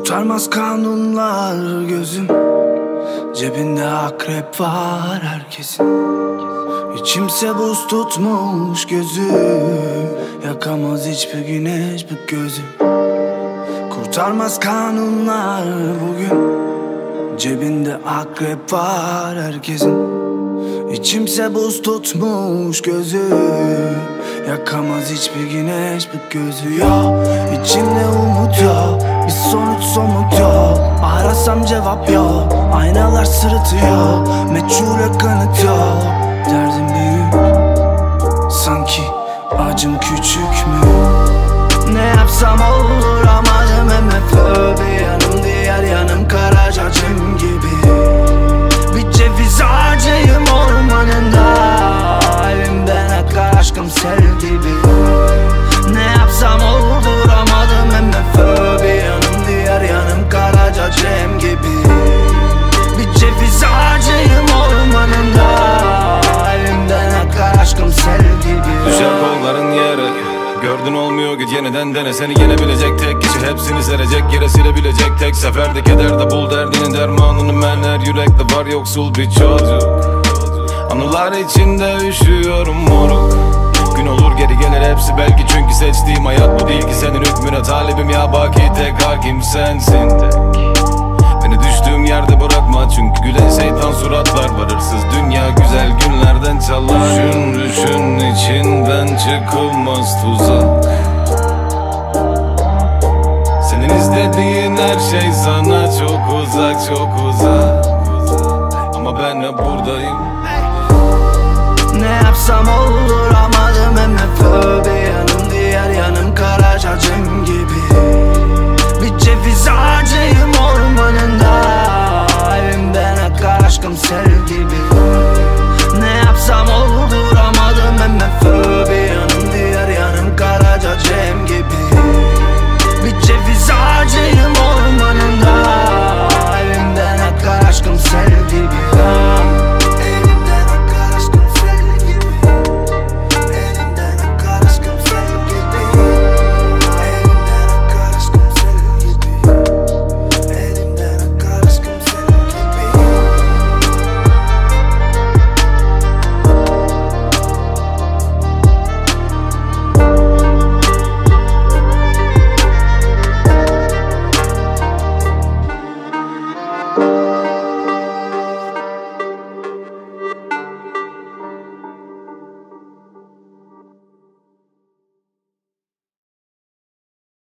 Kurtarmaz kanunlar gözüm. Cebinde akrep var herkesin. İçimse buz tutmuş gözüm. Yakamaz hiçbir güneş bu gözüm. Kurtarmaz kanunlar bugün. Cebinde akrep var herkesin. İçimse buz tutmuş gözüm. Yakamaz hiçbir güneş bu gözü yok. İçimde umut yok, bir sonuç somut yok. Arasam cevap yok, aynalar sırıtıyor. Meçhule kanıt yok, derdim büyük. Sanki acım küçük mü? Ne yapsam olur amadım MFÖ. Bir yanım diğer yanım Karacacım gibi. Bir ceviz ağacıyım ormanında. Elimden akar aşkım sel gibi. Ne yapsam olur amadım MFÖ. Bir yanım diğer yanım Karacacım gibi. Bir ceviz ağacıyım ormanında. Elimden akar aşkım sel gibi. Düşer kolların yere, gördün olmuyor git yeniden dene. Seni yenebilecek tek kişi, hepsini serecek, yere silebilecek tek seferde. Kederde bul derdinin dermanını, ben her yürekte var yoksul bir çocuk. Anılar içinde üşüyorum moruk. Gün olur geri gelir hepsi belki, çünkü seçtiğim hayat bu değil ki. Senin hükmüne talibim ya baki, tek hakim sensin tek. Beni düştüğüm yerde bırakma, çünkü gülen şeytan suratlar var. Hırsız dünya güzel günlerden çalar. Düşün içinden çıkılmaz tuzak. Senin istediğin her şey sana çok uzak, çok uzak. Ama ben hep buradayım. Ne yapsam